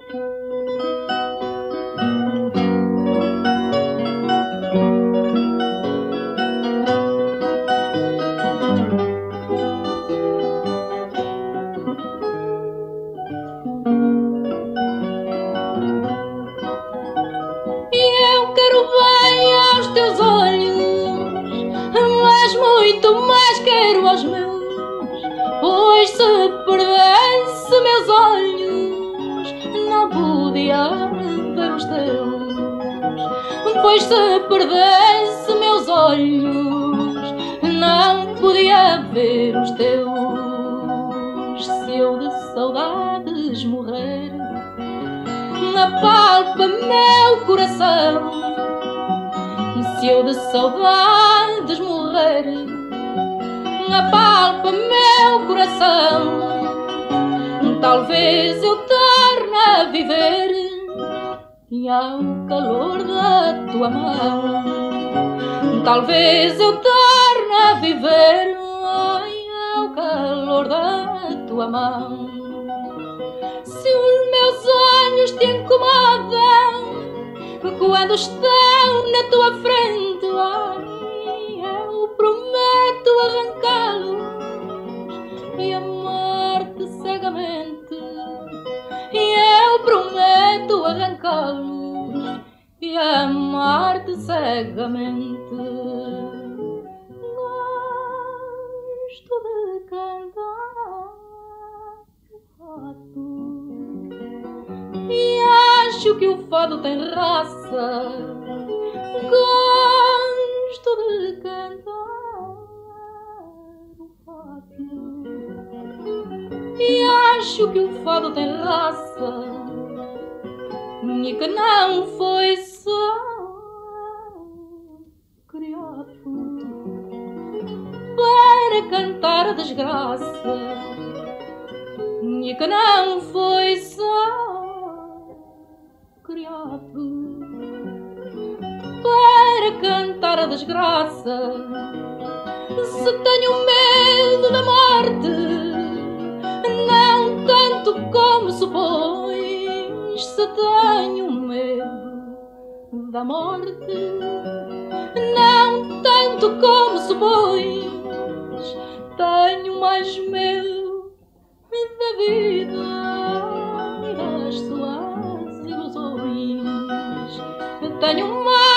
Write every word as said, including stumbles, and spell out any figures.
Teus olhos, mas muito mais quero aos meus, pois se perdesse meus olhos, não podia ver os teus. Pois se perdesse meus olhos, não podia ver os teus. Se eu de saudades morrer, apalpa meu coração. Se eu de saudades morrer, apalpa meu coração. Talvez eu torne a viver e ao calor da tua mão. Talvez eu torne a viver e ao calor da tua mão. Se os meus olhos te incomodam quando estão na tua frente, ai, eu prometo arrancá-los e amar-te cegamente. E eu prometo arrancá-los e amar-te cegamente. Gosto de cantar fado e acho que o fado tem raça. Gosto de cantar o fado e acho que o fado tem raça, e que não foi só criado para cantar a desgraça, e que não foi só criado para cantar a desgraça. Se tenho medo da morte, não tanto como supões. Se tenho medo da morte, não tanto como supões. Tenho mais medo da vida e das suas ilusões. Tenho mais